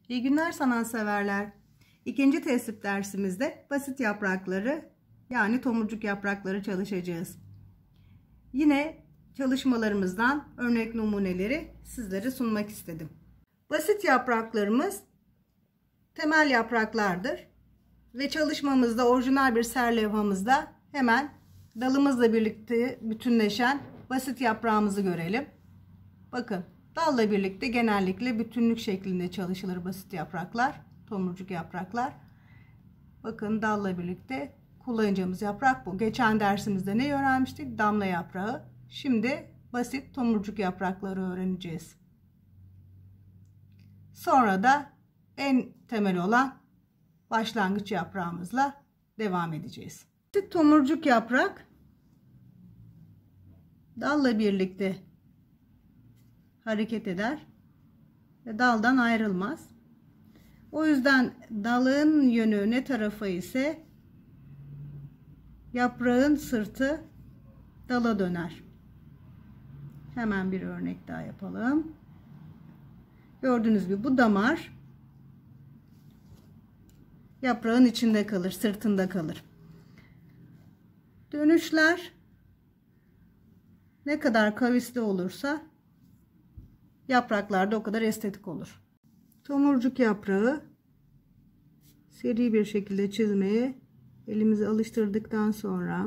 İyi günler sanatseverler. İkinci tesip dersimizde basit yaprakları yani tomurcuk yaprakları çalışacağız. Yine çalışmalarımızdan örnek numuneleri sizlere sunmak istedim. Basit yapraklarımız temel yapraklardır ve çalışmamızda orijinal bir serlevhamızda hemen dalımızla birlikte bütünleşen basit yaprağımızı görelim. Bakın, dalla birlikte genellikle bütünlük şeklinde çalışılır basit yapraklar, tomurcuk yapraklar. Bakın, dalla birlikte kullanacağımız yaprak bu. Geçen dersimizde ne öğrenmiştik? Damla yaprağı. Şimdi basit tomurcuk yaprakları öğreneceğiz. Sonra da en temel olan başlangıç yaprağımızla devam edeceğiz. Basit tomurcuk yaprak dalla birlikte hareket eder ve daldan ayrılmaz. O yüzden dalın yönü ne tarafa ise yaprağın sırtı dala döner. Hemen bir örnek daha yapalım. Gördüğünüz gibi bu damar yaprağın içinde kalır, sırtında kalır. Dönüşler ne kadar kavisli olursa yapraklarda o kadar estetik olur. Tomurcuk yaprağı seri bir şekilde çizmeye elimizi alıştırdıktan sonra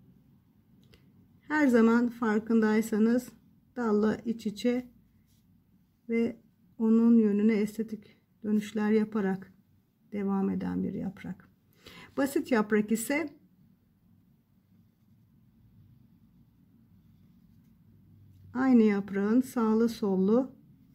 her zaman farkındaysanız dalla iç içe ve onun yönüne estetik dönüşler yaparak devam eden bir yaprak. Basit yaprak ise aynı yaprağın sağlı sollu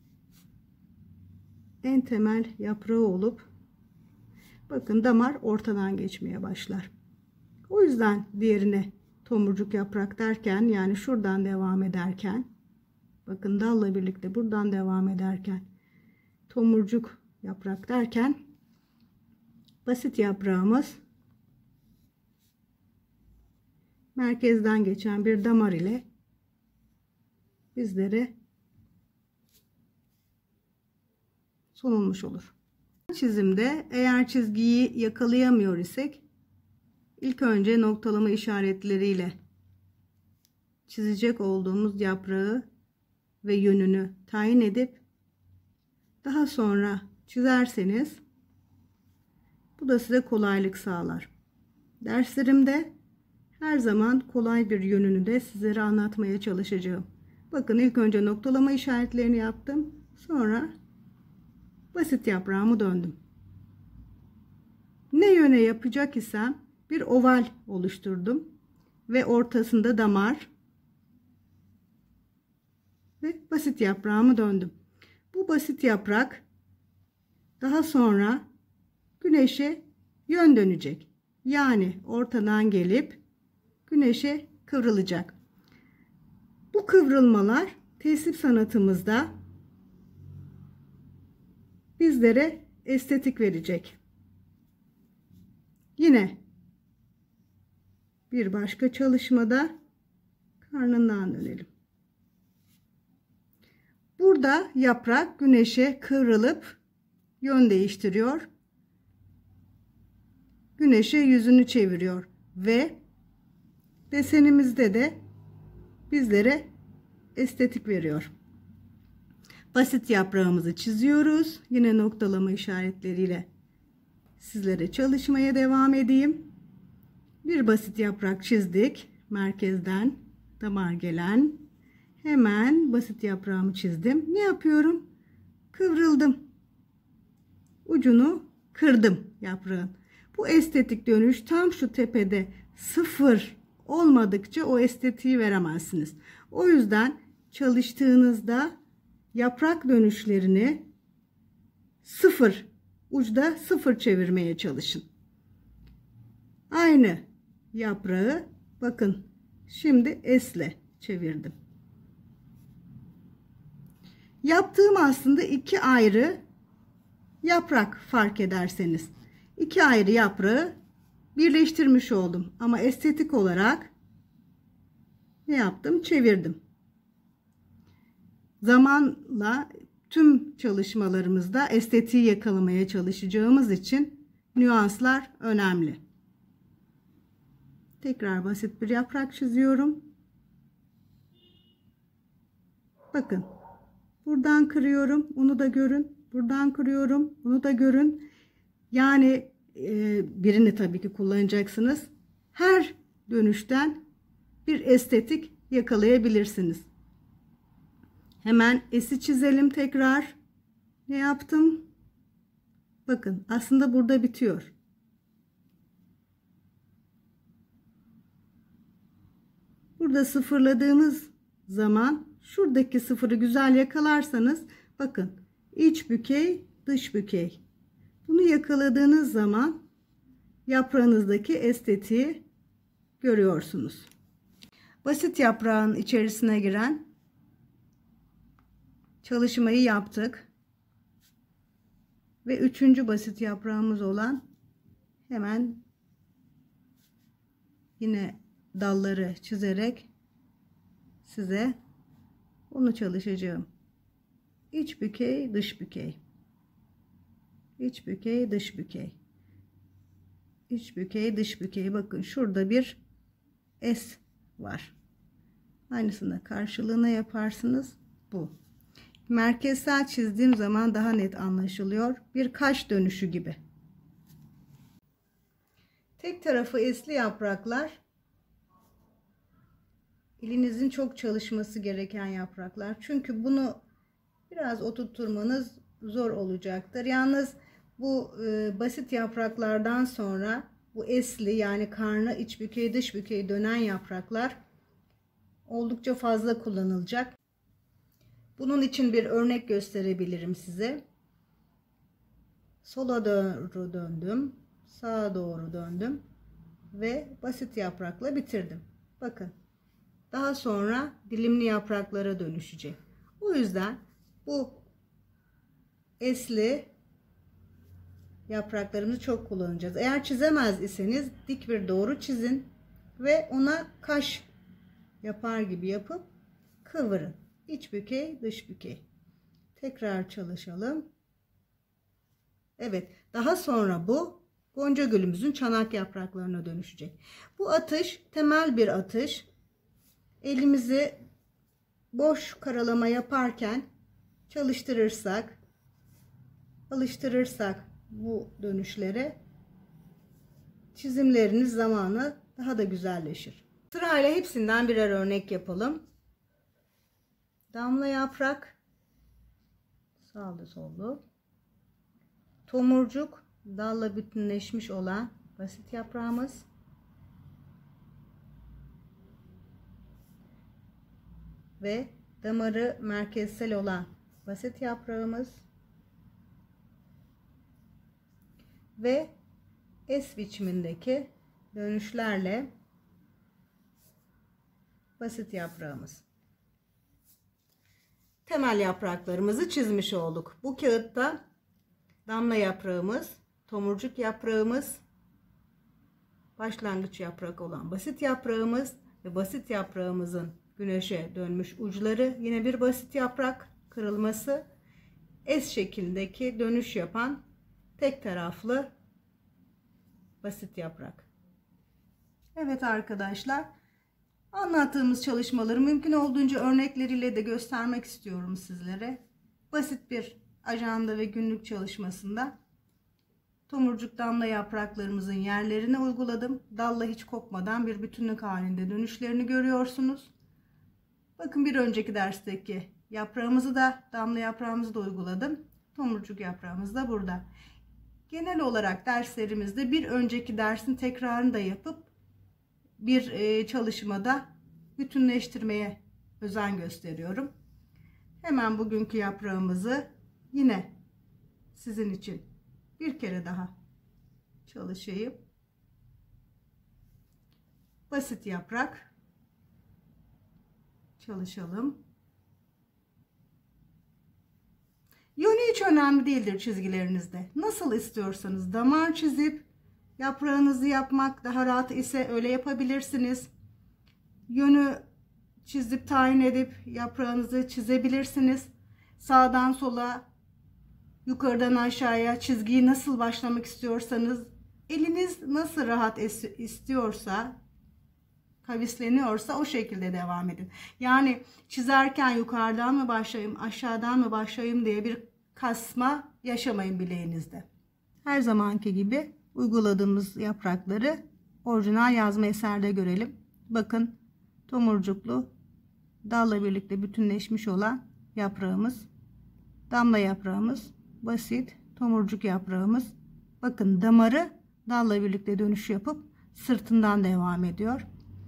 en temel yaprağı olup bakın damar ortadan geçmeye başlar. O yüzden diğerine tomurcuk yaprak derken, yani şuradan devam ederken, bakın dalla birlikte buradan devam ederken tomurcuk yaprak derken basit yaprağımız merkezden geçen bir damar ile bizlere sunulmuş olur. Çizimde eğer çizgiyi yakalayamıyor isek ilk önce noktalama işaretleriyle çizecek olduğumuz yaprağı ve yönünü tayin edip daha sonra çizerseniz bu da size kolaylık sağlar. Derslerimde her zaman kolay bir yönünü de sizlere anlatmaya çalışacağım. Bakın, ilk önce noktalama işaretlerini yaptım. Sonra basit yaprağımı döndüm. Ne yöne yapacak isem bir oval oluşturdum ve ortasında damar ve basit yaprağımı döndüm. Bu basit yaprak daha sonra güneşe yön dönecek. Yani ortadan gelip güneşe kıvrılacak. Bu kıvrılmalar tesip sanatımızda bizlere estetik verecek. Yine bir başka çalışmada karnından dönelim. Burada yaprak güneşe kıvrılıp yön değiştiriyor. Güneşe yüzünü çeviriyor ve desenimizde de bizlere estetik veriyor. Basit yaprağımızı çiziyoruz. Yine noktalama işaretleriyle sizlere çalışmaya devam edeyim. Bir basit yaprak çizdik. Merkezden damar gelen. Hemen basit yaprağımı çizdim. Ne yapıyorum? Kıvrıldım. Ucunu kırdım yaprağın. Bu estetik dönüş tam şu tepede sıfır olmadıkça o estetiği veremezsiniz. O yüzden çalıştığınızda yaprak dönüşlerini sıfır, uçta sıfır çevirmeye çalışın. Aynı yaprağı bakın şimdi esle çevirdim. Yaptığım aslında iki ayrı yaprak, fark ederseniz. İki ayrı yaprağı birleştirmiş oldum. Ama estetik olarak ne yaptım? Çevirdim. Zamanla tüm çalışmalarımızda estetiği yakalamaya çalışacağımız için nüanslar önemli. Tekrar basit bir yaprak çiziyorum. Bakın. Buradan kırıyorum. Onu da görün. Buradan kırıyorum. Onu da görün. Yani birini tabii ki kullanacaksınız. Her dönüşten bir estetik yakalayabilirsiniz. Hemen S'i çizelim tekrar. Ne yaptım? Bakın aslında burada bitiyor. Burada sıfırladığımız zaman şuradaki sıfırı güzel yakalarsanız bakın iç bükey, dış bükey. Bunu yakaladığınız zaman yaprağınızdaki estetiği görüyorsunuz. Basit yaprağın içerisine giren çalışmayı yaptık. Ve üçüncü basit yaprağımız olan hemen yine dalları çizerek size onu çalışacağım. İç bükey, dış bükey. İç bükey, dış bükey. İç bükey, dış bükey. Bakın şurada bir S var. Aynısını karşılığına yaparsınız. Bu. Merkezsel çizdiğim zaman daha net anlaşılıyor. Bir kaş dönüşü gibi. Tek tarafı esli yapraklar elinizin çok çalışması gereken yapraklar. Çünkü bunu biraz oturtturmanız zor olacaktır. Yalnız bu basit yapraklardan sonra bu esli yani karnı iç bükey dış bükey dönen yapraklar oldukça fazla kullanılacak. Bunun için bir örnek gösterebilirim size. Sola doğru döndüm, sağa doğru döndüm ve basit yaprakla bitirdim. Bakın. Daha sonra dilimli yapraklara dönüşecek. O yüzden bu esli yapraklarımızı çok kullanacağız. Eğer çizemez iseniz dik bir doğru çizin ve ona kaş yapar gibi yapıp kıvırın. İç bükey, dış bükey. Tekrar çalışalım. Evet, daha sonra bu gonca gülümüzün çanak yapraklarına dönüşecek. Bu atış temel bir atış. Elimizi boş karalama yaparken alıştırırsak bu dönüşlere çizimleriniz zamanı daha da güzelleşir. Sırayla hepsinden birer örnek yapalım. Damla yaprak, sağlı sollu, tomurcuk, dalla bütünleşmiş olan basit yaprağımız, ve damarı merkezsel olan basit yaprağımız ve S biçimindeki dönüşlerle basit yaprağımız. Temel yapraklarımızı çizmiş olduk. Bu kağıtta damla yaprağımız, tomurcuk yaprağımız, başlangıç yaprak olan basit yaprağımız ve basit yaprağımızın güneşe dönmüş uçları, yine bir basit yaprak kırılması, S şeklindeki dönüş yapan tek taraflı basit yaprak. Evet arkadaşlar, anlattığımız çalışmaları mümkün olduğunca örnekleriyle de göstermek istiyorum sizlere. Basit bir ajanda ve günlük çalışmasında tomurcuk damla yapraklarımızın yerlerine uyguladım. Dalla hiç kopmadan bir bütünlük halinde dönüşlerini görüyorsunuz. Bakın bir önceki dersteki yaprağımızı da, damla yaprağımızı da uyguladım. Tomurcuk yaprağımız da burada. Genel olarak derslerimizde bir önceki dersin tekrarını da yapıp bir çalışmada bütünleştirmeye özen gösteriyorum. Hemen bugünkü yaprağımızı yine sizin için bir kere daha çalışayım. Basit yaprak çalışalım. Yönü hiç önemli değildir çizgilerinizde. Nasıl istiyorsanız damar çizip yaprağınızı yapmak daha rahat ise öyle yapabilirsiniz. Yönü çizip tayin edip yaprağınızı çizebilirsiniz. sağdan sola, yukarıdan aşağıya çizgiyi nasıl başlamak istiyorsanız, eliniz nasıl rahat istiyorsa, kavisleniyorsa o şekilde devam edin. Yani çizerken yukarıdan mı başlayayım, aşağıdan mı başlayayım diye bir kasma yaşamayın bileğinizde. Her zamanki gibi uyguladığımız yaprakları orijinal yazma eserde görelim. Bakın, tomurcuklu dalla birlikte bütünleşmiş olan yaprağımız, damla yaprağımız, basit tomurcuk yaprağımız. Bakın, damarı dalla birlikte dönüş yapıp sırtından devam ediyor.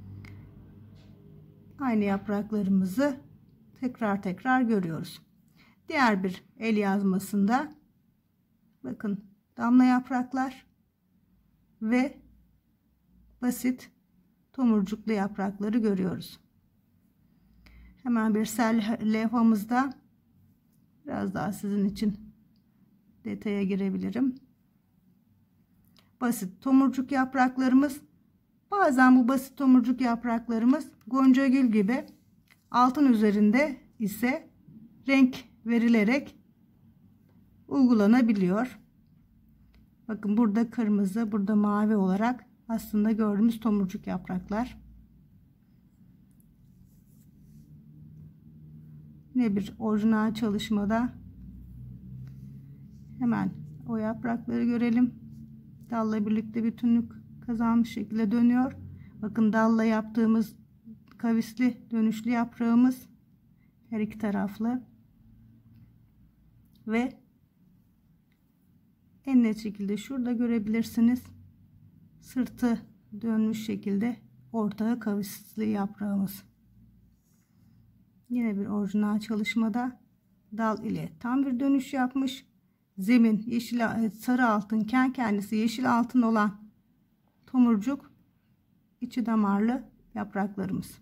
Aynı yapraklarımızı tekrar tekrar görüyoruz. Diğer bir el yazmasında bakın, damla yapraklar ve basit tomurcuklu yaprakları görüyoruz. Hemen bir sel levhamızda biraz daha sizin için detaya girebilirim. Basit tomurcuk yapraklarımız, bazen bu basit tomurcuk yapraklarımız goncagül gibi, altın üzerinde ise renk verilerek uygulanabiliyor. Bakın, burada kırmızı, burada mavi olarak aslında gördüğümüz tomurcuk yapraklar. Yine bir orijinal çalışmada hemen o yaprakları görelim. Dalla birlikte bütünlük kazanmış şekilde dönüyor. Bakın, dalla yaptığımız kavisli dönüşlü yaprağımız her iki taraflı ve en net şekilde şurada görebilirsiniz. Sırtı dönmüş şekilde ortaya kavisli yaprağımız. Yine bir orijinal çalışmada dal ile tam bir dönüş yapmış. Zemin yeşil, sarı altınken kendisi yeşil altın olan tomurcuk, içi damarlı yapraklarımız.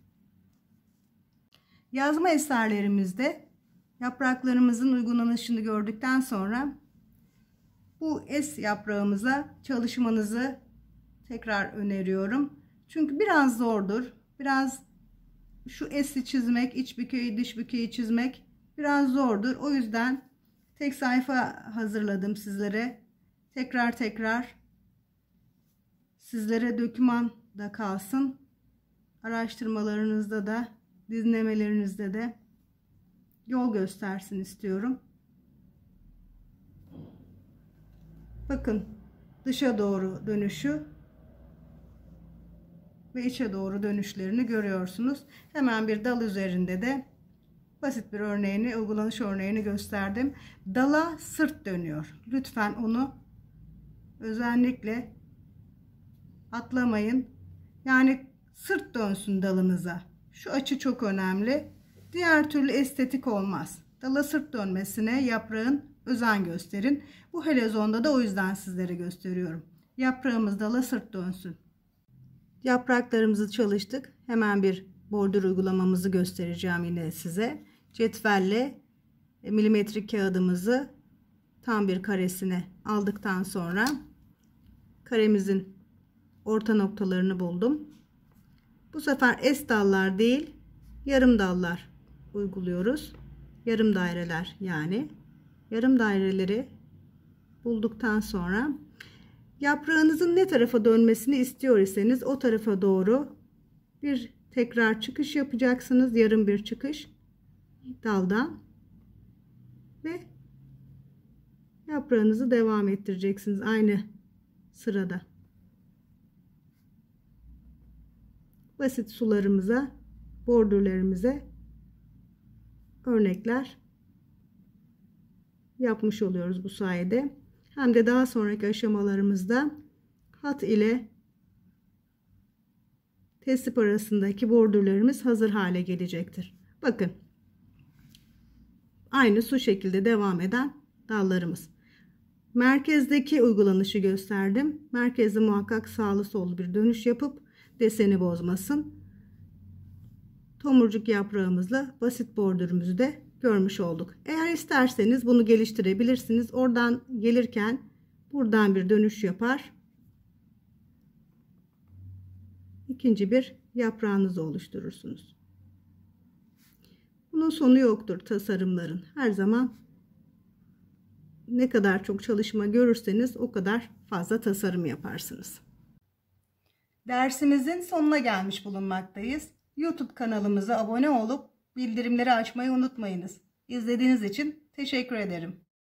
Yazma eserlerimizde yapraklarımızın uygulanışını gördükten sonra bu es yaprağımıza çalışmanızı tekrar öneriyorum. Çünkü biraz zordur. Biraz şu esi çizmek, iç bükeyi, dış bükeyi çizmek biraz zordur. O yüzden tek sayfa hazırladım sizlere. Tekrar sizlere doküman da kalsın. Araştırmalarınızda da, dinlemelerinizde de yol göstersin istiyorum. Bakın, dışa doğru dönüşü ve içe doğru dönüşlerini görüyorsunuz. Hemen bir dal üzerinde de basit bir örneğini, uygulanış örneğini gösterdim. Dala sırt dönüyor. Lütfen onu özellikle atlamayın. Yani sırt dönsün dalınıza. Şu açı çok önemli. Diğer türlü estetik olmaz. Dala sırt dönmesine yaprağın özen gösterin. Bu helezonda da o yüzden sizlere gösteriyorum. Yaprağımız dala sırt dönsün. Yapraklarımızı çalıştık. Hemen bir bordür uygulamamızı göstereceğim yine size. Cetvelle milimetrik kağıdımızı tam bir karesine aldıktan sonra karemizin orta noktalarını buldum. Bu sefer es dallar değil, yarım dallar uyguluyoruz. Yarım daireler yani. Yarım daireleri bulduktan sonra yaprağınızın ne tarafa dönmesini istiyor iseniz o tarafa doğru bir tekrar çıkış yapacaksınız. Yarım bir çıkış daldan ve yaprağınızı devam ettireceksiniz aynı sırada. Basit sularımıza, bordürlerimize örnekler yapmış oluyoruz bu sayede. Hem de daha sonraki aşamalarımızda hat ile tespih arasındaki bordürlerimiz hazır hale gelecektir. Bakın, aynı su şekilde devam eden dallarımız. Merkezdeki uygulanışı gösterdim. Merkezde muhakkak sağlı sollu bir dönüş yapıp deseni bozmasın. Tomurcuk yaprağımızla basit bordürümüzü de görmüş olduk. Eğer isterseniz bunu geliştirebilirsiniz. Oradan gelirken buradan bir dönüş yapar. İkinci bir yaprağınızı oluşturursunuz. Bunun sonu yoktur tasarımların. Her zaman ne kadar çok çalışma görürseniz o kadar fazla tasarım yaparsınız. Dersimizin sonuna gelmiş bulunmaktayız. YouTube kanalımıza abone olup bildirimleri açmayı unutmayınız. İzlediğiniz için teşekkür ederim.